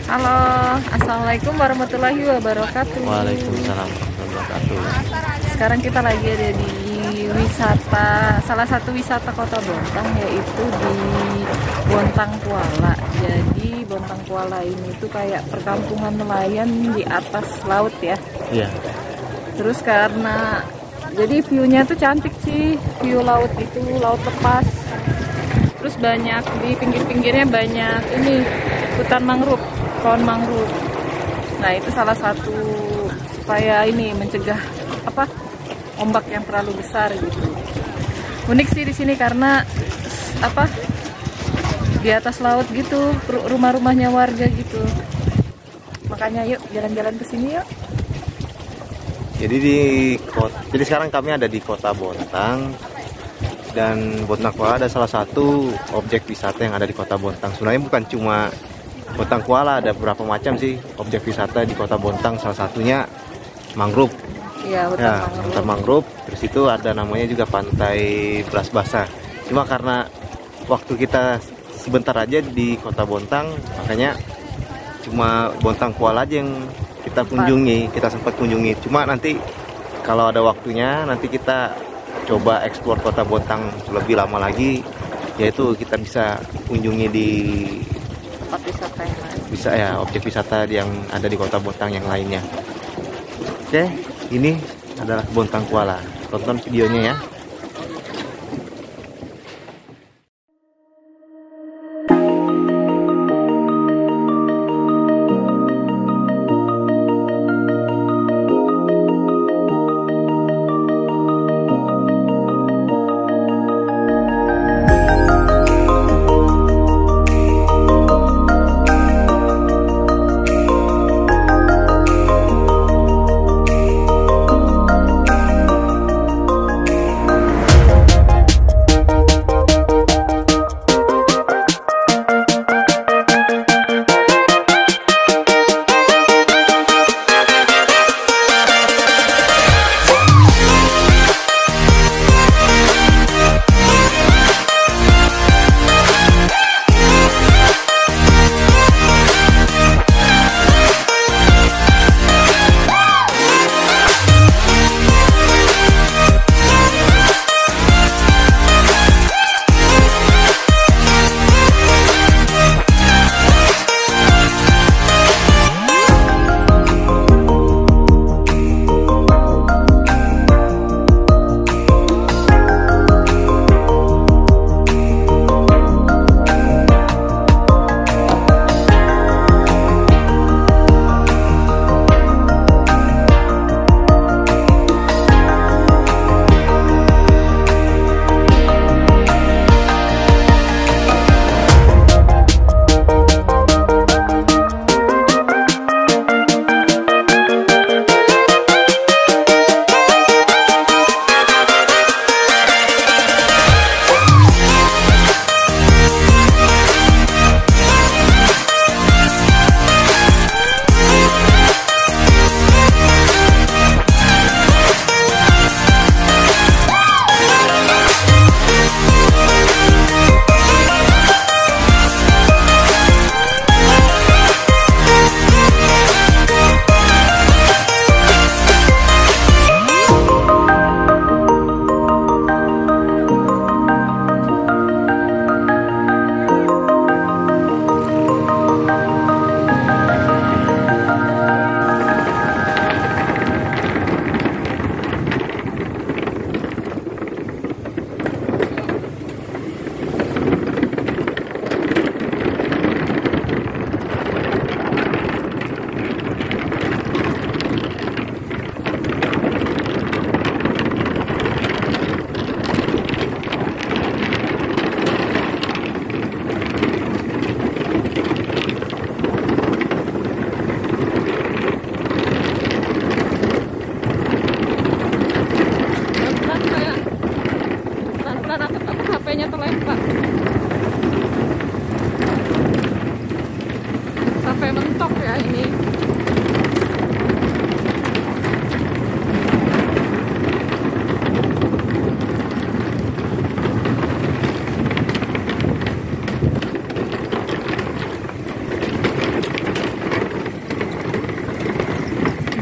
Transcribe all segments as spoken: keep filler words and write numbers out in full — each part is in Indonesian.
Halo, assalamualaikum warahmatullahi wabarakatuh. Waalaikumsalam warahmatullahi wabarakatuh. Sekarang kita lagi ada di wisata, salah satu wisata Kota Bontang, yaitu di Bontang Kuala. Jadi Bontang Kuala ini tuh kayak perkampungan nelayan di atas laut ya. Iya. Terus karena jadi view-nya tuh cantik sih, view laut itu, laut lepas. Terus banyak di pinggir-pinggirnya banyak ini hutan mangrove, pohon mangrove. Nah itu salah satu supaya ini mencegah apa ombak yang terlalu besar gitu. Unik sih di sini karena apa di atas laut gitu, rumah-rumahnya warga gitu. Makanya yuk jalan-jalan ke sini yuk. Jadi di kota, jadi sekarang kami ada di Kota Bontang dan Bontang Kuala ada salah satu objek wisata yang ada di Kota Bontang. Sebenarnya bukan cuma Bontang Kuala, ada beberapa macam sih objek wisata di Kota Bontang. Salah satunya mangrove. Iya, hutan ya, mangrove. hutan mangrove. Terus itu ada namanya juga Pantai Belas Basah. Cuma karena waktu kita sebentar aja di Kota Bontang, makanya cuma Bontang Kuala aja yang kita kunjungi, kita sempat kunjungi. Cuma nanti kalau ada waktunya, nanti kita coba eksplor Kota Bontang lebih lama lagi, yaitu kita bisa kunjungi di Tempat wisata yang lain. bisa ya objek wisata yang ada di Kota Bontang yang lainnya. Oke, ini adalah Bontang Kuala. Tonton videonya ya.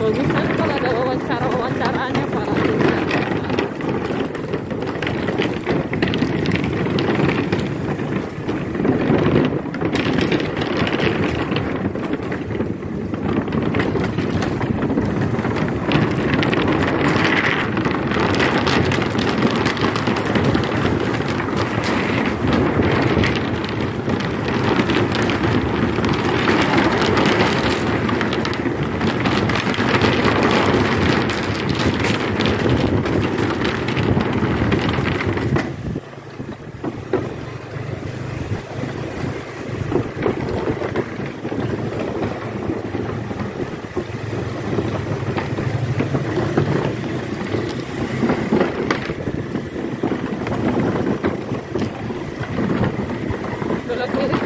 bagus kan kalau ada wawancara wawancaranya para belok kiri.